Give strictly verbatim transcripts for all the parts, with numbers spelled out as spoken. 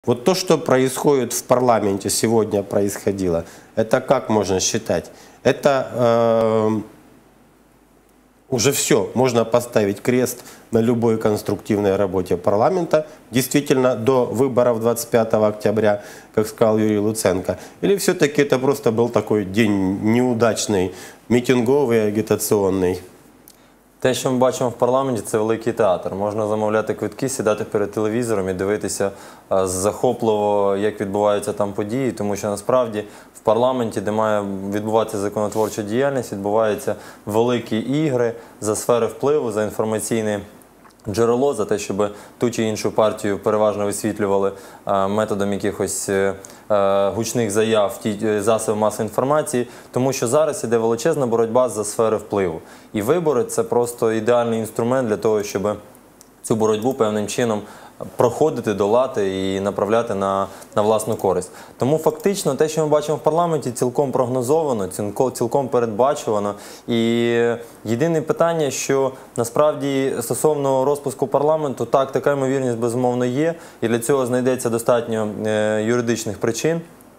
Вот то, что происходит в парламенте сегодня происходило, это как можно считать? Это э, уже все, можно поставить крест на любой конструктивной работе парламента, действительно до выборов двадцать пятого октября, как сказал Юрий Луценко. Или все-таки это просто был такой день неудачный, митинговый, агитационный? Те, що ми бачимо в парламенті, це великий театр. Можна замовляти квитки, сідати перед телевізором і дивитися захопливо, як відбуваються там події, тому що насправді в парламенті, де має відбуватися законотворча діяльність, відбуваються великі ігри за сфери впливу, за інформаційний джерело, за те, щоб ту чи іншу партію переважно висвітлювали методом якихось гучних заяв ті засоби масової інформації, тому що зараз іде величезна боротьба за сфери впливу. І вибори – це просто ідеальний інструмент для того, щоб цю боротьбу певним чином проходити, долати і направляти на, на власну користь. Тому фактично те, що ми бачимо в парламенті, цілком прогнозовано, цілком передбачувано. І єдине питання, що насправді стосовно розпуску парламенту, так, така ймовірність безумовно є, і для цього знайдеться достатньо е, юридичних причин,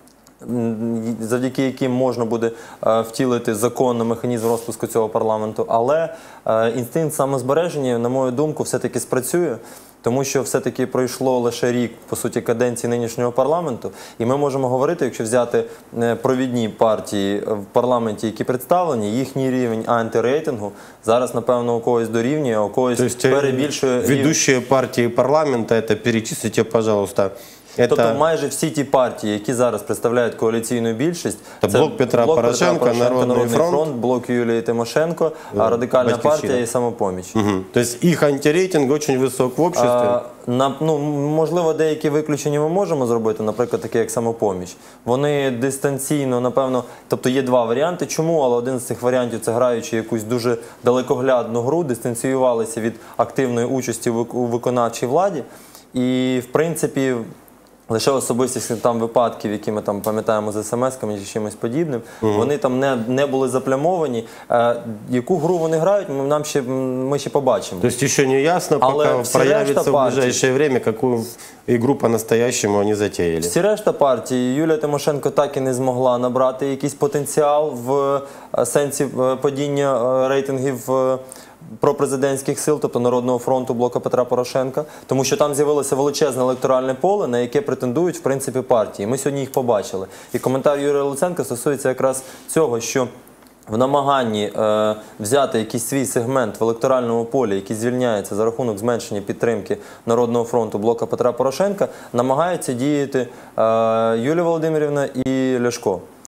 завдяки яким можна буде втілити законний механізм розпуску цього парламенту. Але інстинкт самозбереження, на мою думку, все-таки спрацює, тому що все-таки пройшло лише рік, по суті, каденції нинішнього парламенту, і ми можемо говорити, якщо взяти провідні партії в парламенті, які представлені, їхній рівень антирейтингу зараз, напевно, у когось дорівнює, а у когось перебільшує. Ведущие партії парламенту, це перечислите, пожалуйста. Тобто это... майже всі ті партії, які зараз представляють коаліційну більшість, це, це Блок Петра Блок Порошенка, Петра Порошенка, Народний, Народний фронт, фронт, Блок Юлії Тимошенко, а Радикальна Батьківщина. партія і Самопоміч. Угу. Тобто їх антирейтинг дуже висок в обществі? А, на, ну, можливо, деякі виключення ми можемо зробити, наприклад, таке як Самопоміч. Вони дистанційно, напевно, тобто є два варіанти. Чому? Але один з цих варіантів, це граючи якусь дуже далекоглядну гру, дистанціювалися від активної участі у виконавчій владі. І, в принципі, лише особистість там випадків, які ми там пам'ятаємо з смс-ками чи чимось подібним, угу. вони там не, не були заплямовані. Е, яку гру вони грають, ми, нам ще, ми ще побачимо. Тобто ще не ясно, поки проявиться в ближайшее время, яку ігру по-настоящему вони затеяли. Всі решта партій, Юлія Тимошенко так і не змогла набрати якийсь потенціал в сенсі падіння рейтингів пропрезидентських сил, тобто Народного фронту, Блока Петра Порошенка, тому що там з'явилося величезне електоральне поле, на яке претендують, в принципі, партії. Ми сьогодні їх побачили. І коментар Юрія Луценка стосується якраз цього, що в намаганні е, взяти якийсь свій сегмент в електоральному полі, який звільняється за рахунок зменшення підтримки Народного фронту, Блока Петра Порошенка, намагаються діяти е, Юлія Володимирівна і Ляшко.